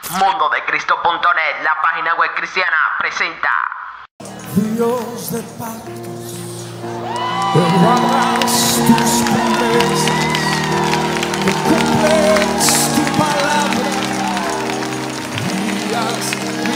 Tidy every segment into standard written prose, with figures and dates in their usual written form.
Mundodecristo.net, la página web cristiana, presenta. Dios de pactos, que guardas tus promesas, que cumples tu palabra, guías mi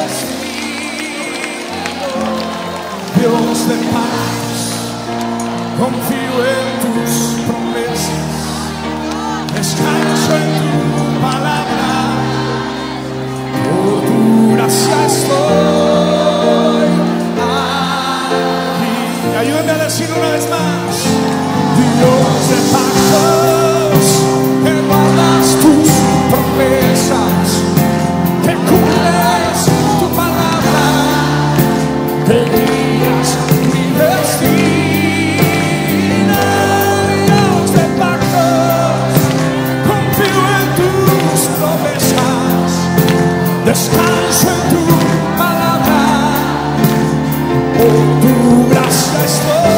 destino. Dios de pactos, confío en tus promesas, descanso en tu palabra, por tu gracia estoy aquí. Ayúdame a decir una vez más: Dios de pactos, que guardas tus promesas, que cumples tu palabra, que guías mi destino. Dios de pactos, confío en tus promesas, descanso en tu palabra, por tu gracia estoy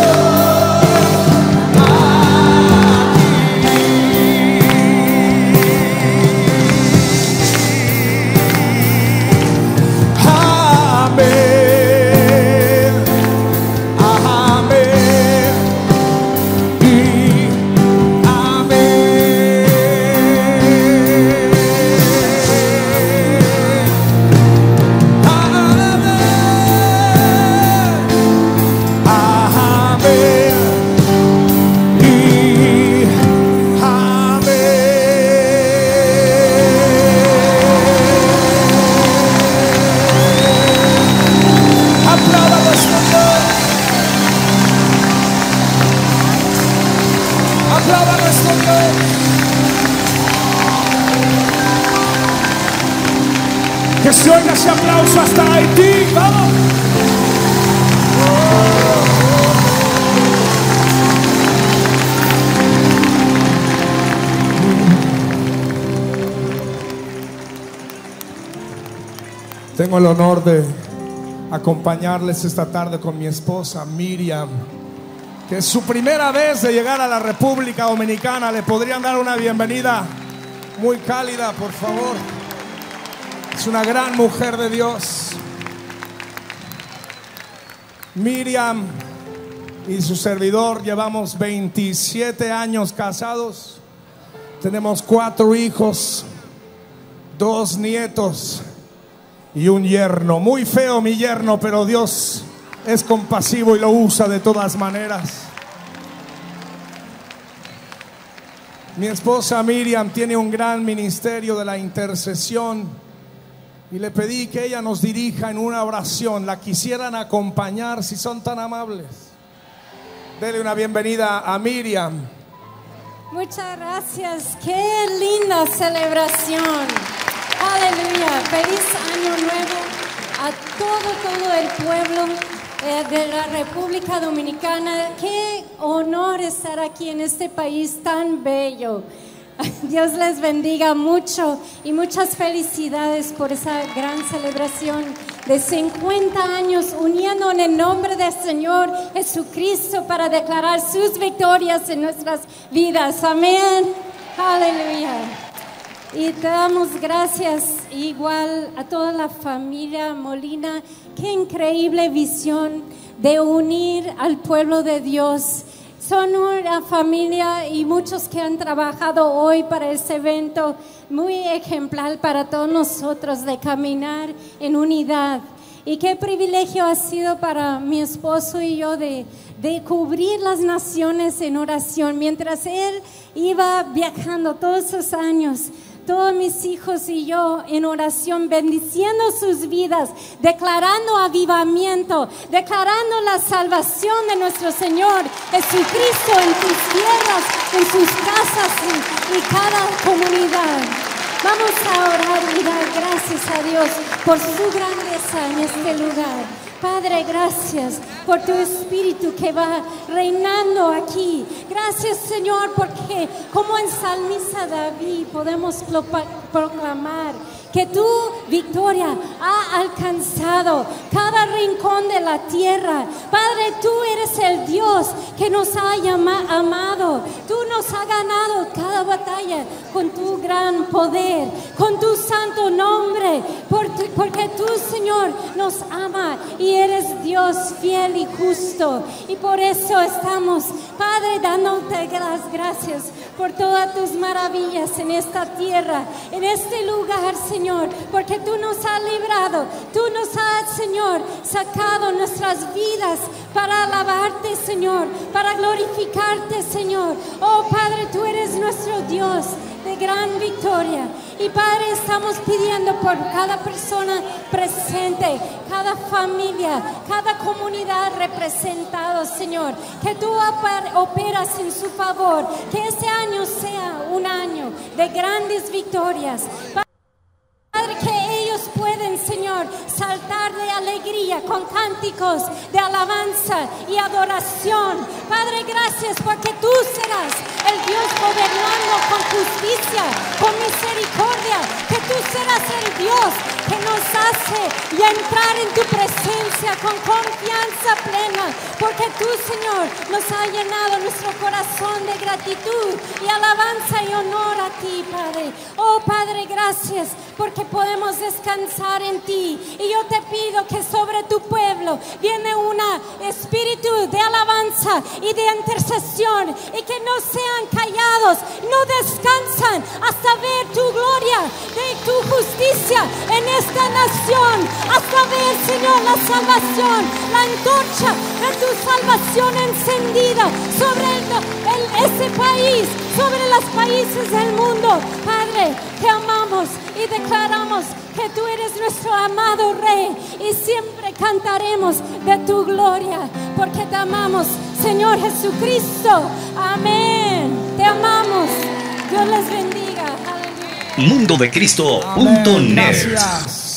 que se oiga ese aplauso hasta Haití. ¡Vamos! Tengo el honor de acompañarles esta tarde con mi esposa Miriam, que es su primera vez de llegar a la República Dominicana. Le podrían dar una bienvenida muy cálida, por favor. Es una gran mujer de Dios. Miriam y su servidor llevamos 27 años casados. Tenemos 4 hijos, 2 nietos y un yerno. Muy feo mi yerno, pero Dios es compasivo y lo usa de todas maneras. Mi esposa Miriam tiene un gran ministerio de la intercesión y le pedí que ella nos dirija en una oración. La quisieran acompañar, si son tan amables. Dele una bienvenida a Miriam. Muchas gracias, qué linda celebración. Aleluya, feliz año nuevo a todo el pueblo de la República Dominicana. Qué honor estar aquí en este país tan bello. Dios les bendiga mucho y muchas felicidades por esa gran celebración de 50 años uniendo en el nombre del Señor Jesucristo para declarar sus victorias en nuestras vidas. Amén. Aleluya. Y te damos gracias igual a toda la familia Molina. Qué increíble visión de unir al pueblo de Dios. Son una familia y muchos que han trabajado hoy para este evento muy ejemplar para todos nosotros de caminar en unidad. Y qué privilegio ha sido para mi esposo y yo de cubrir las naciones en oración. Mientras él iba viajando todos esos años, todos mis hijos y yo en oración, bendiciendo sus vidas, declarando avivamiento, declarando la salvación de nuestro Señor Jesucristo en tus tierras, en sus casas y cada comunidad. Vamos a orar y dar gracias a Dios por su grandeza en este lugar. Padre, gracias por tu espíritu que va reinando aquí. Gracias, Señor, porque como en Salmista David podemos proclamar que tu victoria ha alcanzado cada rincón de la tierra. Padre, tú eres el Dios que nos ha amado. Tú nos has ganado cada batalla con tu gran poder, con tu santo nombre. Padre, porque tú, Señor, nos ama y eres Dios fiel y justo. Y por eso estamos, Padre, dándote las gracias por todas tus maravillas en esta tierra, en este lugar, Señor, porque tú nos has librado, tú nos has, Señor, sacado nuestras vidas para alabarte, Señor, para glorificarte, Señor. Oh, Padre, tú eres nuestro Dios de gran victoria. Y Padre, estamos pidiendo por cada persona presente, cada familia, cada comunidad representada, Señor, que tú operas en su favor, que este año sea un año de grandes victorias. Padre, que ellos pueden, Señor, saltar de alegría con cánticos de alabanza y adoración. Padre, gracias porque tú serás el Dios gobernando con justicia, con misericordia, que tú serás el Dios que nos hace y entrar en tu presencia con confianza plena, porque tú, Señor, nos has llenado nuestro corazón de gratitud y alabanza y honor a ti, Padre. Oh, Padre, gracias porque podemos descansar en ti. Y yo te pido que sobre tu pueblo viene un espíritu de alabanza y de intercesión, y que no sean callados, no descansan hasta ver tu gloria, de tu justicia en esta nación, hasta ver, Señor, la salvación, la antorcha de tu salvación encendida sobre ese país, sobre los países del mundo. Padre, te amamos y declaramos que tú eres nuestro amado Rey, y siempre cantaremos de tu gloria, porque te amamos, Señor Jesucristo. Amén. Te amamos. Dios les bendiga. Aleluya. mundodecristo.net. Gracias.